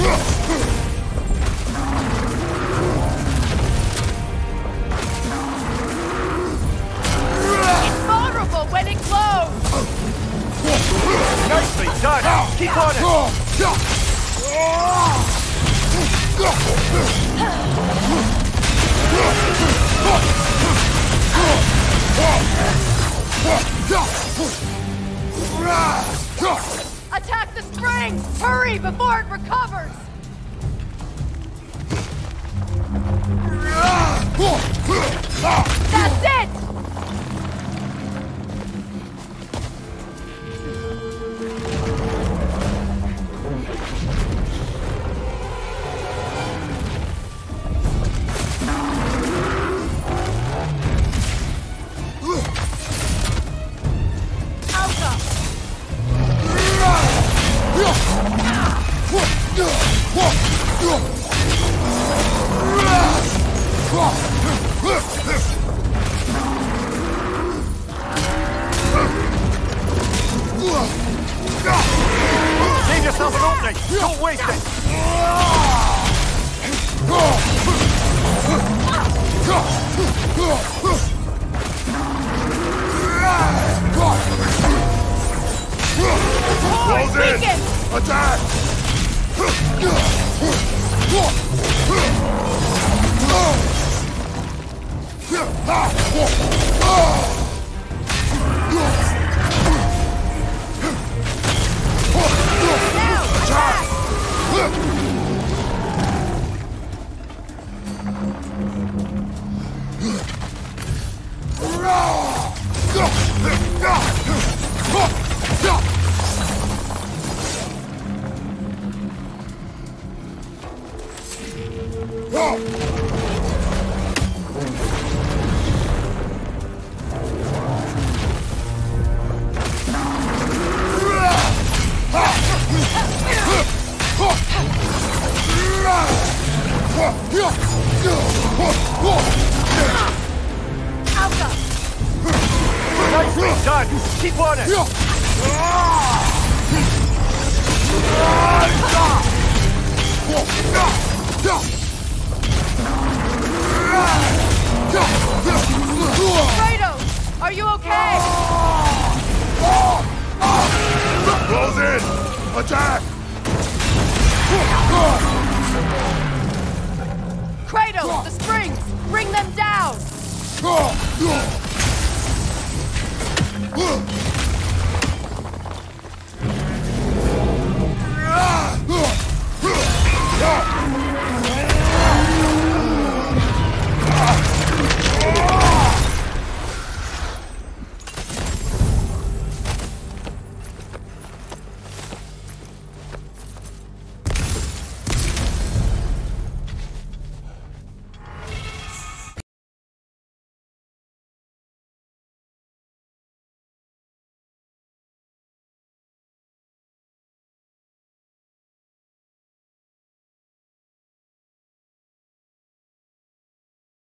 It's vulnerable when it glows! Nicely done! Keep on it! Attack the spring! Hurry before it recovers! That's it! Save yourself an opening! Don't waste it! Close in! Attack! Nicely done! Keep on it! Kratos! Are you okay? Close in! Attack! Kratos, the springs! Bring them down!